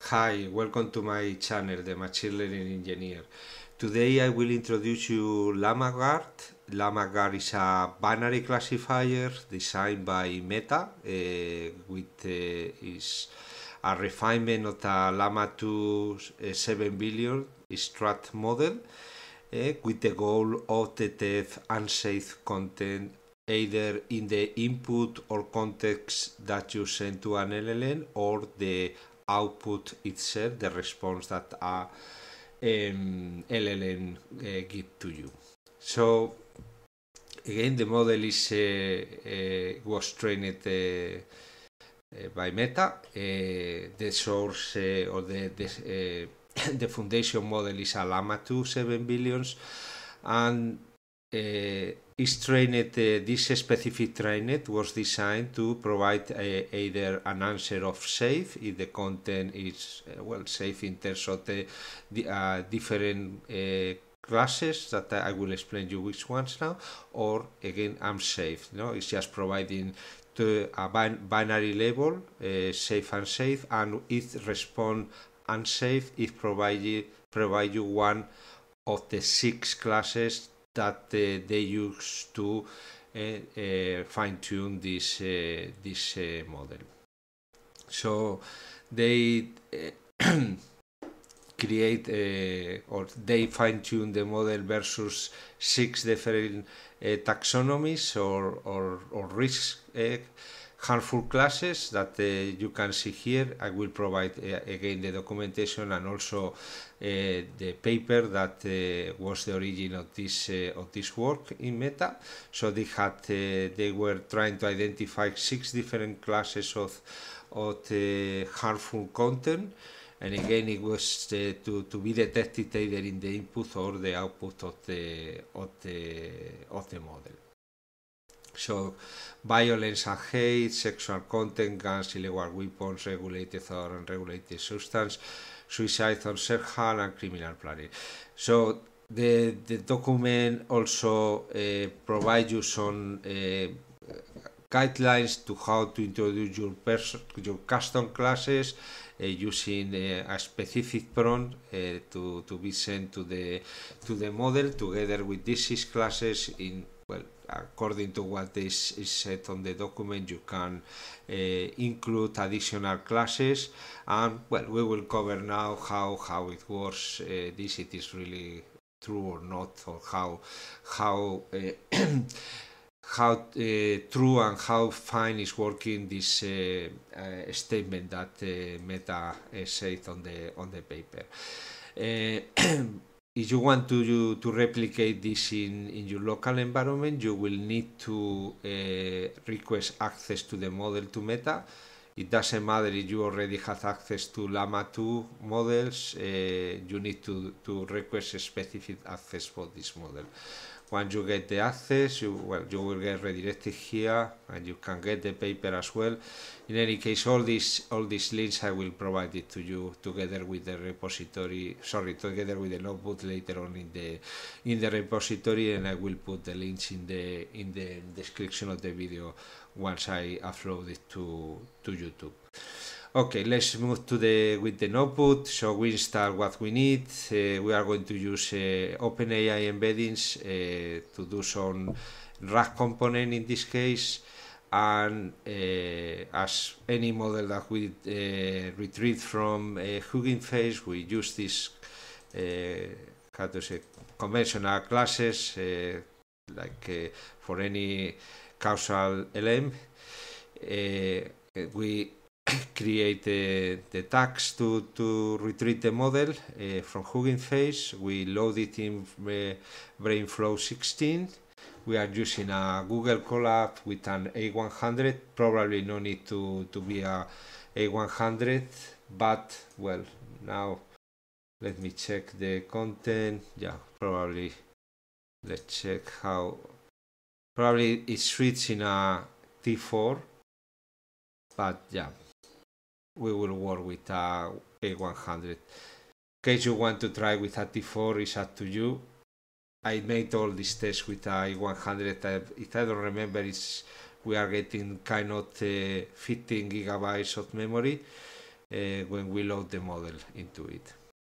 Hi, welcome to my channel, The Machine Learning Engineer. Today I will introduce you LlamaGuard. LlamaGuard is a binary classifier designed by Meta, with is a refinement of the Llama 2 7 billion strat model, with the goal of detect unsafe content either in the input or context that you send to an LLM or the output itself, the response that a LLM give to you. So again, the model is was trained by Meta. The source or the foundation model is a Llama 2 7 billions, and is trained. This specific trained was designed to provide either an answer of safe if the content is safe in terms of the different classes that I will explain you which ones now, or again unsafe. It's just providing to a binary label, safe and safe, and it respond unsafe if provide you one of the 6 classes that they use to fine-tune this model. So they create or they fine-tune the model versus 6 different taxonomies or risk harmful classes that you can see here. I will provide again the documentation and also the paper that was the origin of this work in Meta. So they were trying to identify 6 different classes of harmful content, and again it was to be detected either in the input or the output of the model. So violence and hate, sexual content, guns, illegal weapons, regulated or unregulated substance, suicide or self-harm, and criminal planning. So the document also provides you some guidelines to how to introduce your custom classes using a specific prompt to be sent to the model together with these 6 classes in according to what is said on the document. You can include additional classes, and we will cover now how it works. This it is really true or not, or how true and how fine is working this statement that Meta said on the paper. If you want to replicate this in your local environment, you will need to request access to the model to Meta. It doesn't matter if you already have access to Llama 2 models, you need to request a specific access for this model. Once you get the access, you will get redirected here, and you can get the paper as well. In any case, all these links I will provide it to you together with the repository. Together with the notebook later on in the repository, and I will put the links in the description of the video once I upload it to YouTube. Okay, let's move with the notebook. So we install what we need. We are going to use OpenAI embeddings to do some RAG component in this case, and as any model that we retrieve from Hugging Face, we use this conventional classes for any causal LM. We create the tags to retrieve the model from Hugging Face. We load it in BrainFlow 16. We are using a Google Colab with an A100. Probably no need to be a A100, but now let me check the content. Probably let's check how. Probably it fits in a T4, but we will work with a A100. In case you want to try with a T4, it's up to you. I made all these tests with a A100. If I don't remember, we are getting kind of 15 gigabytes of memory. when we load the model into it.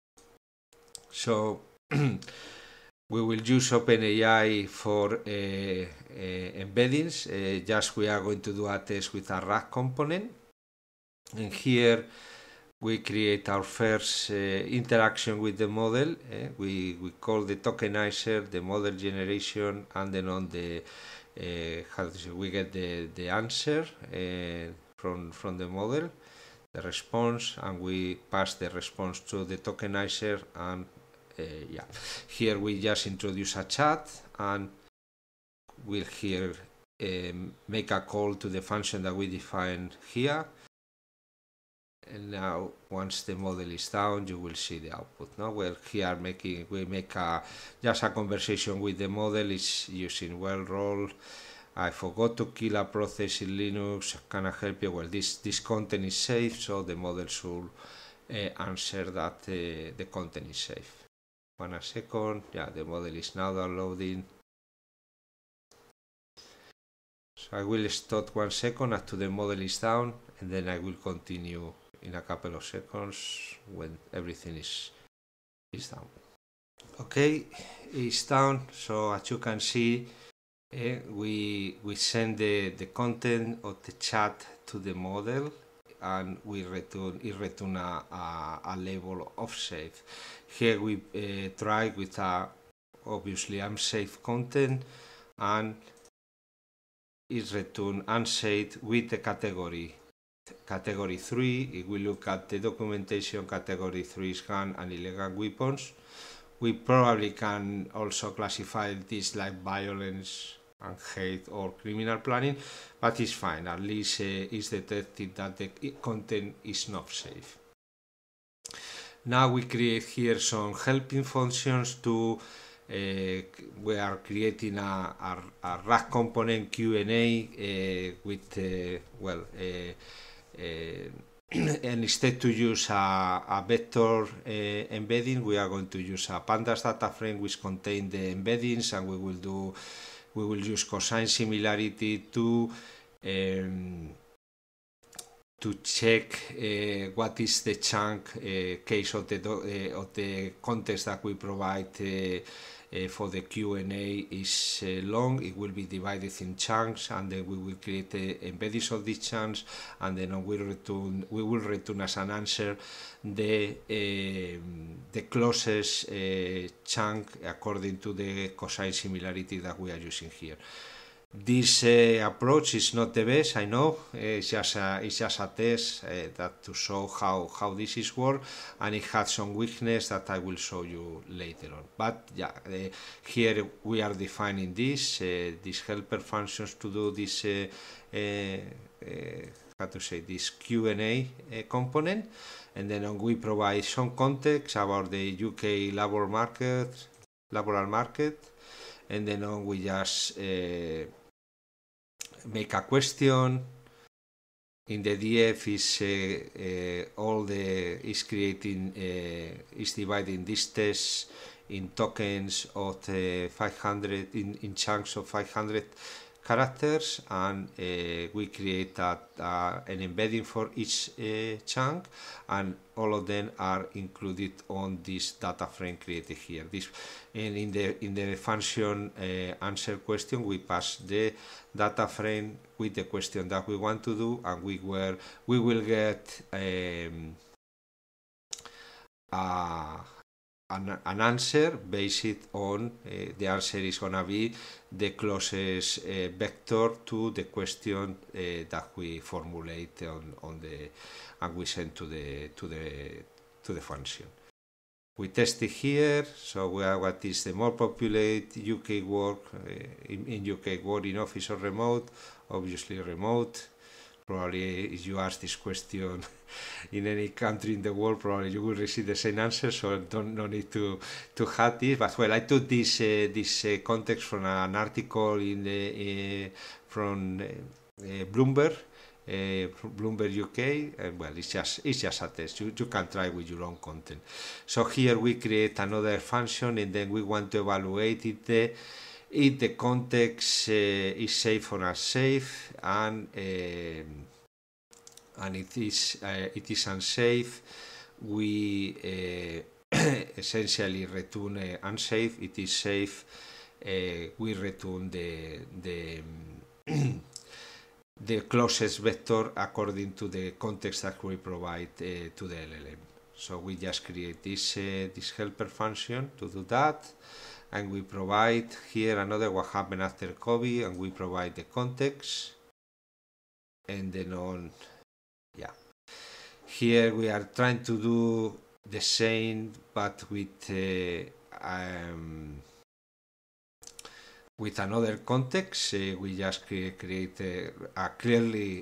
So we will use OpenAI for embeddings. Just we are going to do a test with a RAG component, and here we create our first interaction with the model. We call the tokenizer, the model generation, and then on the we get the answer from the model, the response, and we pass the response to the tokenizer. And yeah, here we just introduce a chat, and we'll here make a call to the function that we define here. And now, once the model is down, you will see the output. Now, we're here we make just a conversation with the model. It's using role. I forgot to kill a process in Linux. Can I help you? Well, this content is safe, so the model should answer that the content is safe. 1 second. Yeah, the model is now downloading. So I will stop 1 second until the model is down, and then I will continue in a couple of seconds when everything is down. Okay, it's down. So as you can see, we send the content of the chat to the model, and we return a label of safe. Here we try with obviously unsafe content, and it return unsafe with the category 3. If we look at the documentation, category 3 is gun and illegal weapons. We probably can also classify this like violence and hate or criminal planning, but it's fine. At least it's detected that the content is not safe. Now we create here some helping functions to we are creating a RAG component Q&A with and instead to use a vector embedding, we are going to use a pandas data frame which contain the embeddings, and we will use cosine similarity to check what is the chunk case of the context that we provide for the Q&A is long. It will be divided in chunks, and then we will create embeddings of these chunks, and then we will return as an answer the closest chunk according to the cosine similarity that we are using here. This approach is not the best, I know. It's just a test that to show how this is work, and it has some weakness that I will show you later on. But yeah, here we are defining these helper functions to do this this Q&A component, and then we provide some context about the UK laboral market, and then we just make a question. In the DF is dividing this test in tokens of 500 in chunks of 500 characters, and we create an embedding for each chunk, and all of them are included on this data frame created here. And in the function answer question, we pass the data frame with the question that we want to do, and we will get an answer based on the answer is gonna be the closest vector to the question that we formulate on the and we send to the function. We test it here. So what is the more populated UK work in UK work in office or remote? Obviously remote. Probably if you ask this question in any country in the world, probably you will receive the same answer, so no need to have this. But well, I took this context from an article from Bloomberg UK, and well, it's just a test. You can try with your own content. So here we create another function, and then we want to evaluate if the context is safe or unsafe, and and it is unsafe, we essentially return unsafe. It is safe, we return the closest vector according to the context that we provide to the LLM. So we just create this helper function to do that, and we provide here another what happened after COVID, and we provide the context, and then on, yeah. Here we are trying to do the same, but with another context. We just create a clearly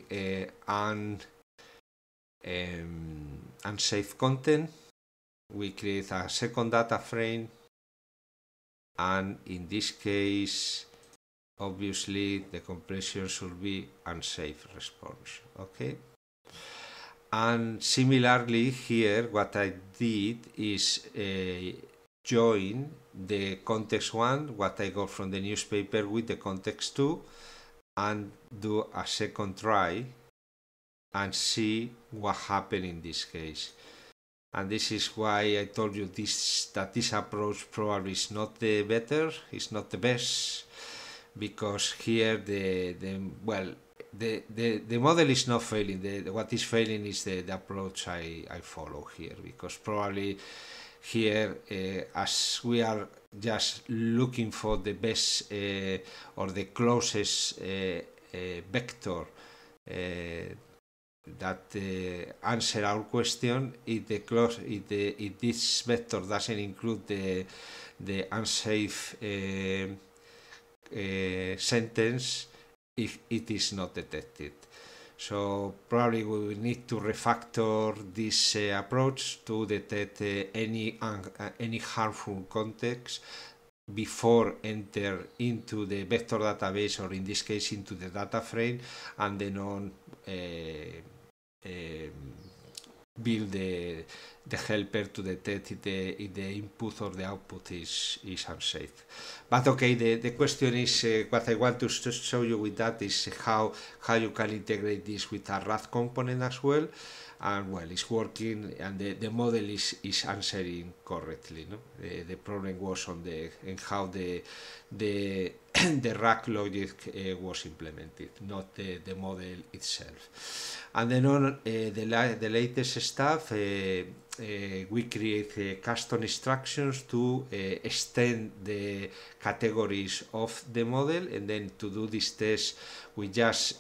unsafe content. We create a second data frame, and in this case, obviously the compression should be unsafe response. Okay. And similarly here, what I did is join the context 1, what I got from the newspaper, with the context 2, and do a second try and see what happened in this case. And this is why I told you that this approach probably is not the better, it's not the best, because here the model is not failing. What is failing is the approach I follow here, because probably here, as we are just looking for the best or the closest vector that answer our question, if this vector doesn't include the unsafe sentence, if it is not detected. So probably we will need to refactor this approach to detect any harmful context before enter into the vector database, or in this case into the data frame, and then on build the helper to detect if the input or the output is unsafe. But okay, the question is, what I want to show you with that is how you can integrate this with a RAD component as well. And well, it's working, and the model is answering correctly. No? The problem was on how the RAG logic was implemented, not the model itself. And then on the latest stuff, we create custom instructions to extend the categories of the model, and then to do this test, we just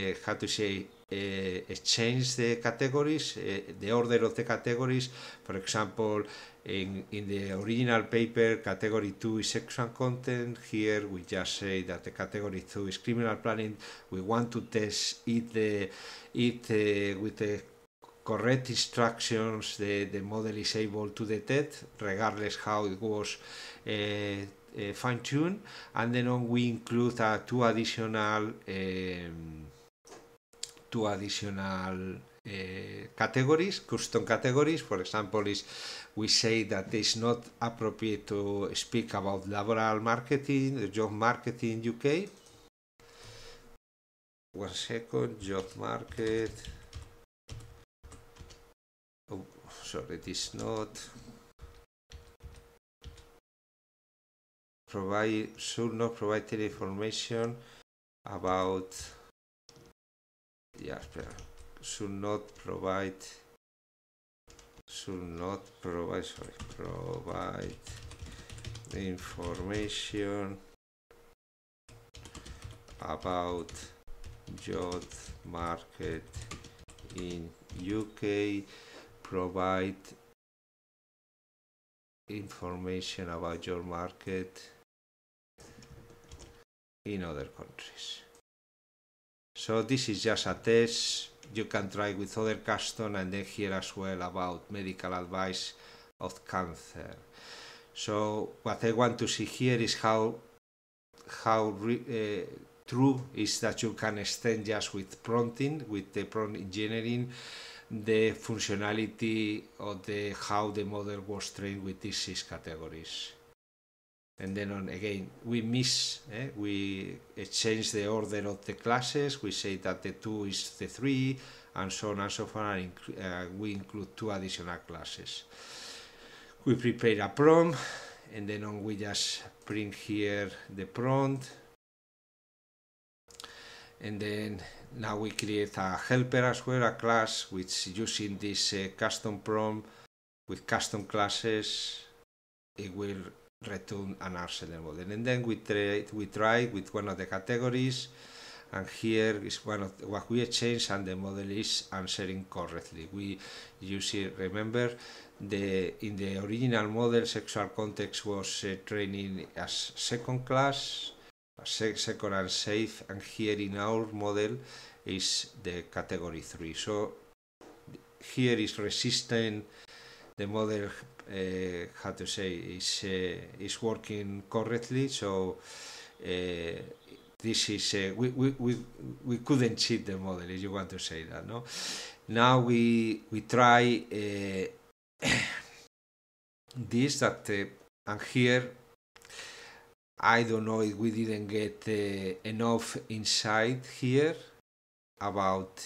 change the categories, the order of the categories. For example, in the original paper, category 2 is sexual content. Here we just say that the category 2 is criminal planning. We want to test it with the correct instructions the model is able to detect, regardless how it was fine-tuned. And then on, we include two additional categories, custom categories. For example, we say that it's not appropriate to speak about laboral marketing, job market in UK. One second, job market. Oh, sorry, it is not. Should not provide any information about. Yeah, should not provide information about job market in UK, provide information about job market in other countries. So this is just a test. You can try with other custom, and then here as well about medical advice of cancer. So what I want to see here is how true is that you can extend just with prompting, with the prompt engineering, the functionality of how the model was trained with these 6 categories. And then on again, we change the order of the classes. We say that the 2 is the 3, and so on and so forth, and we include 2 additional classes. We prepare a prompt, and then we just bring here the prompt, and then now we create a helper as well, a class which using this custom prompt with custom classes, it will return an answer model. And then we try with one of the categories, and here is one of what we change, and the model is answering correctly. We use it, remember, in the original model, sexual context was training as second class, second unsafe, and here in our model is the category 3. So here is resistant, the model how to say is working correctly. So this is we couldn't cheat the model, if you want to say that. No, now we try this, that and here I don't know if we didn't get enough insight here about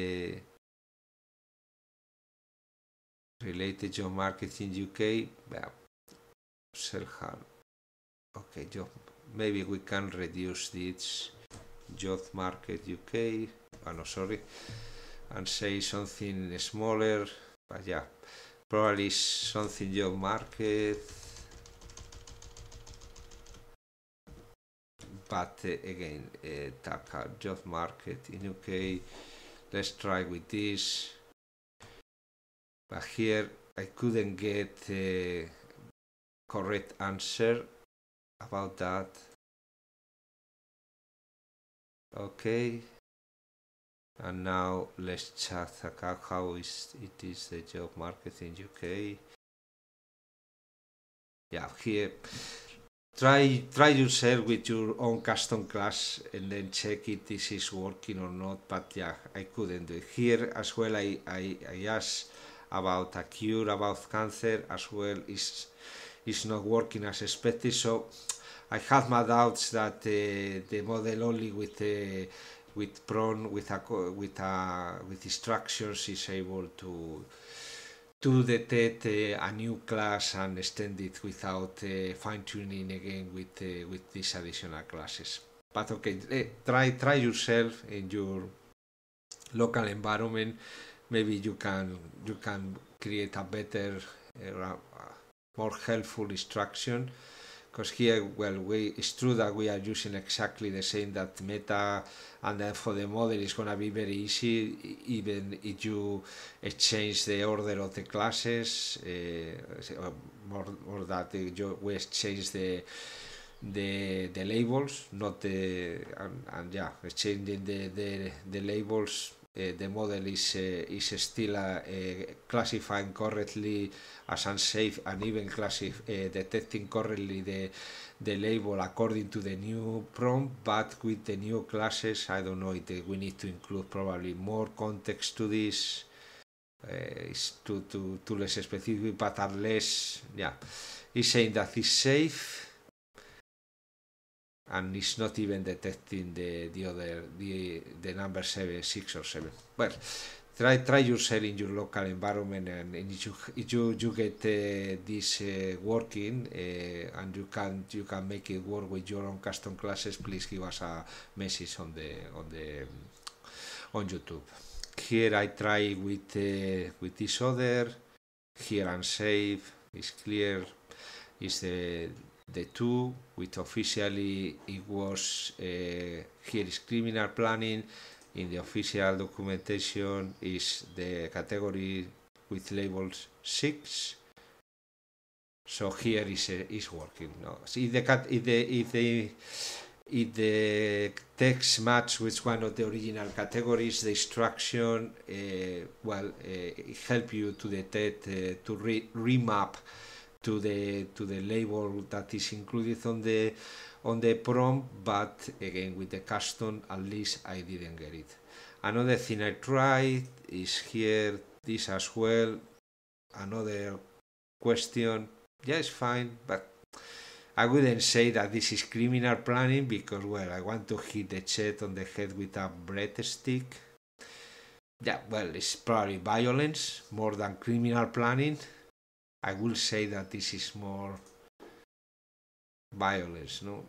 related job market in UK. Self-harm. Okay, maybe we can reduce this job market UK. Oh no, sorry, and say something smaller. But yeah, probably something job market. But again, tackle job market in UK. Let's try with this. But here I couldn't get a correct answer about that. Okay. And now let's check how it is the job market in UK. Yeah, here. Try yourself with your own custom class and then check if this is working or not. But yeah, I couldn't do it. Here as well, I asked about a cure about cancer as well. Is not working as expected. So I have my doubts that the model only with prompt with instructions is able to detect a new class and extend it without fine-tuning again with these additional classes. But okay, try yourself in your local environment. Maybe you can create a better, more helpful instruction. Because here, well, it's true that we are using exactly the same that Meta, and then for the model it's going to be very easy, even if you exchange the order of the classes, or that we exchange the labels, not the and yeah, exchanging the labels. The model is still classifying correctly as unsafe, and even detecting correctly the label according to the new prompt. But with the new classes, I don't know if we need to include probably more context to this. It's too less specific, but at least, yeah, it's saying that it's safe. And it's not even detecting the number 7, 6 or 7. Well, try yourself in your local environment, and if you get this working, and you can make it work with your own custom classes, please give us a message on YouTube. Here I try with this other. Here unsafe is clear. Is the 2 with officially it was here is criminal planning. In the official documentation is the category with labels 6. So here is working. No, so if the text match with one of the original categories, the instruction it help you to detect to remap to the label that is included on the prompt. But again, with the custom, at least I didn't get it. Another thing I tried is here, this as well. Another question, yes, fine, but I wouldn't say that this is criminal planning, because, well, I want to hit the chest on the head with a breadstick. Yeah, well, it's probably violence more than criminal planning. I will say that this is more violence, no?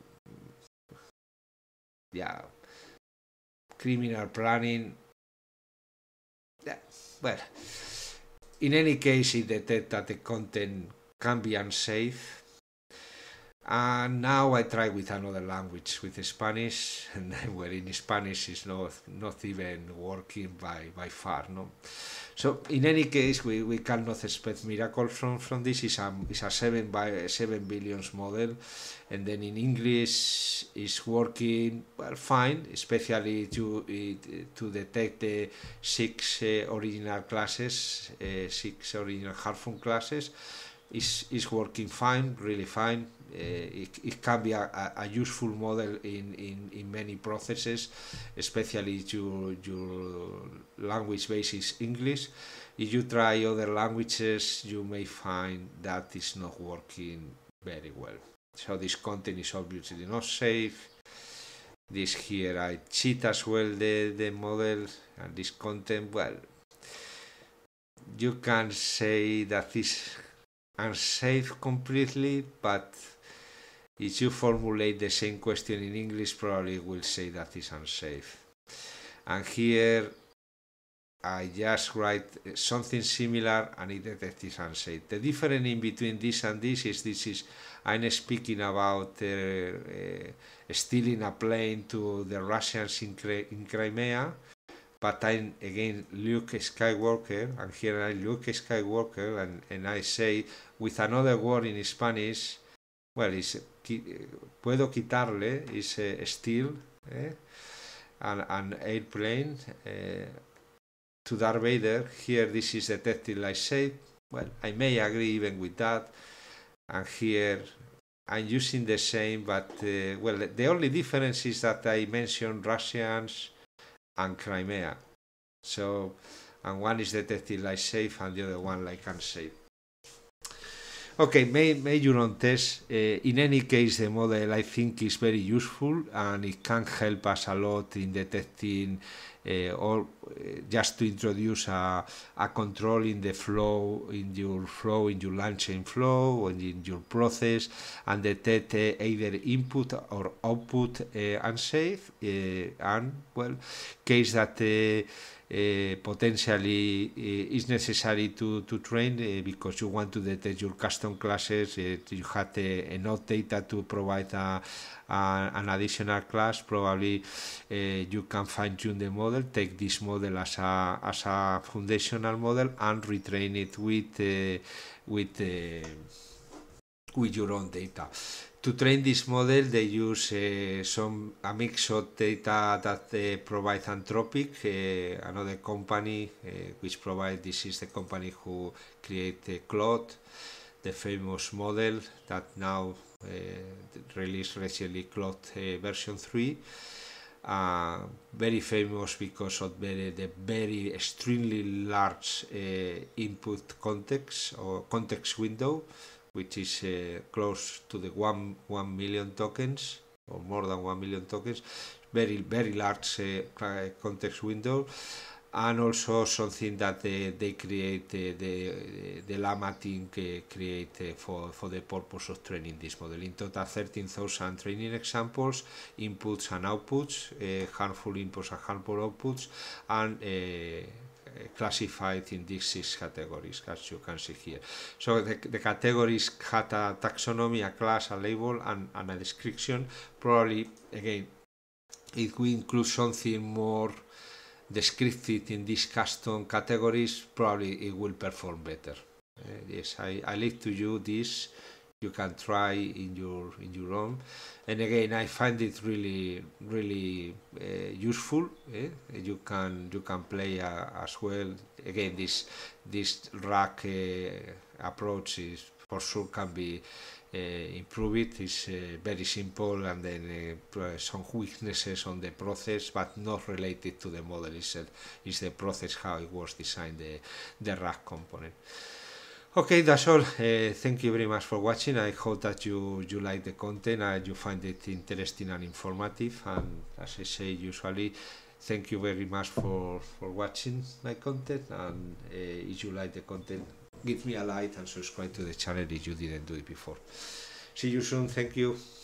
Yeah, criminal planning. Yeah, well, in any case, it detects that the content can be unsafe. And now I try with another language, with Spanish, and well, in Spanish is not even working by far, no. So in any case, we cannot expect miracles from this. It's a 7 billions model, and then in English is working well fine, especially to detect the six original classes, six original Harfun classes. Is working fine, really fine. It can be a useful model in many processes, especially your language base is English. If you try other languages, you may find that it's not working very well. So this content is obviously not safe. This here I cheat as well the model, and this content, well, you can say that this unsafe completely, but if you formulate the same question in English, probably will say that it's unsafe. And here I just write something similar and it detects it's unsafe. The difference in between this and this is I'm speaking about stealing a plane to the Russians in Crimea, but I'm again Luke Skywalker, and here I'm Luke Skywalker, and I say with another word in Spanish, well, it's puedo quitarle, is steal an airplane to Darth Vader. Here this is detected like safe. Well, I may agree even with that, and here I'm using the same, but well, the only difference is that I mentioned Russians and Crimea. So, and one is detected like safe and the other one like unsafe. Okay, make your own test. In any case, the model I think is very useful and it can help us a lot in detecting or just to introduce a control in the flow, in your line chain flow, or in your process, and detect either input or output unsafe, and well, case that potentially is necessary to train because you want to detect your custom classes. You had enough data to provide an additional class. Probably you can fine tune the model, take this model as a foundational model and retrain it with your own data. To train this model, they use a mix of data that provides Anthropic, another company which provides. This is the company who create Claude, the famous model that now released recently, Claude version 3. Very famous because of the very extremely large input context or context window, which is close to the 1 million tokens or more than 1 million tokens. Very large context window, and also something that they create, the Llama team create for the purpose of training this model. In total, 13,000 training examples, inputs and outputs, harmful inputs and harmful outputs, and classified in these 6 categories, as you can see here. So the categories had a taxonomy, a class, a label, and a description. Probably, again, if we include something more descriptive in these custom categories, probably it will perform better. Yes, I leave to you this. You can try in your own, and again, I find it really useful. You can play as well. Again, this rack approach is for sure can be improved. It's very simple, and then some weaknesses on the process, but not related to the model itself. It's the process, how it was designed, the rack component. Okay, that's all. Thank you very much for watching. I hope that you like the content and you find it interesting and informative. And as I say, usually thank you very much for watching my content, and if you like the content, give me a like and subscribe to the channel if you didn't do it before. See you soon. Thank you.